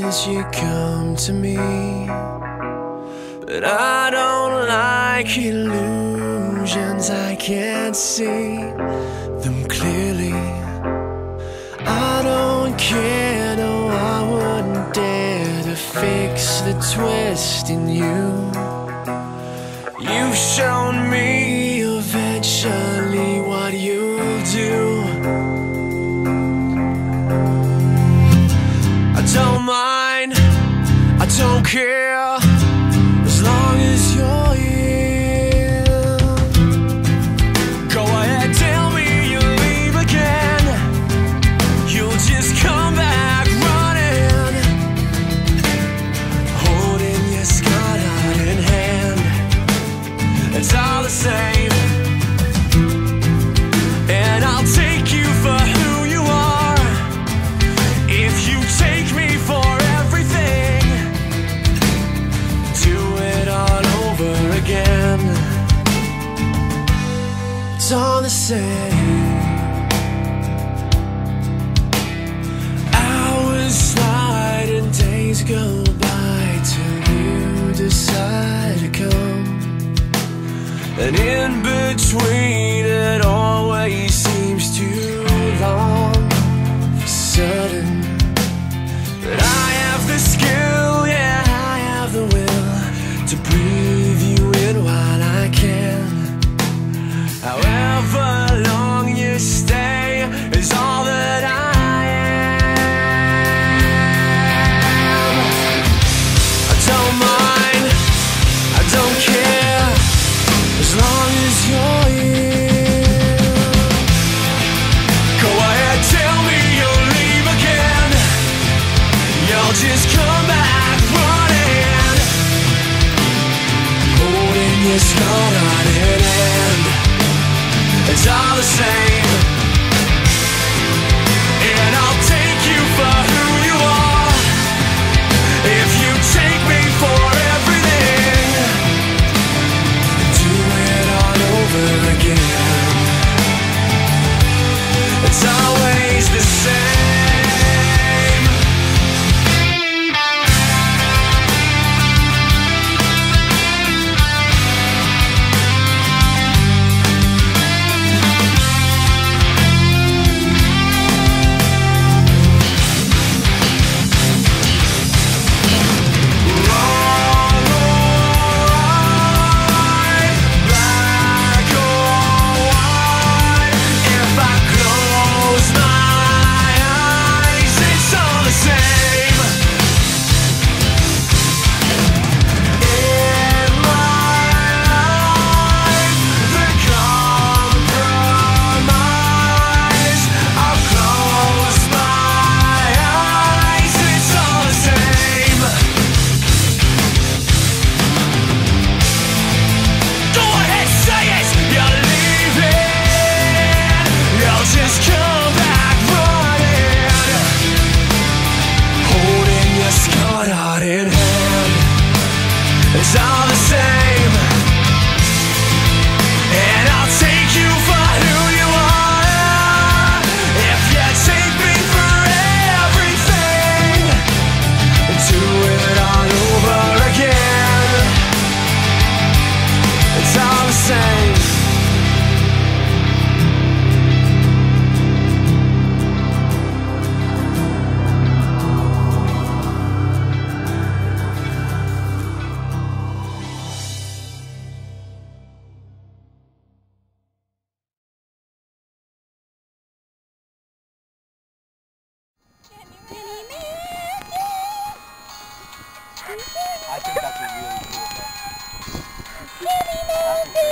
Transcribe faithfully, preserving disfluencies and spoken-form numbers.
as you come to me, but I don't like illusions. I can't see them clearly. I don't care, no, I wouldn't dare to fix the twist in you. You've shown me eventually what you'll do. I don't mind, I don't care, as long as you're here. Go ahead, tell me you'll leave again. You'll just come back running, holding your scarred heart in hand. It's all the same, and I'll take you for who you are. If you take me for everything, do it all over again. It's all the same. Hours slide and days go by till you decide to come. And in between, it always seems too long for certain. But I have the skill, yeah, I have the will to breathe you in while I can. However long you stay is all that I am. I don't mind, I don't care, as long as you're here. Go ahead, tell me you'll leave again. You'll just come back running, holding your scarred heart in hand. It's all the same, and I'll take you for who you are. If you take me for everything, do it all over again. It's always the same. It's all the same, and I'll take you for who you are. If you take me for everything, do it all over again. It's all the same. I think that's a really cool thing.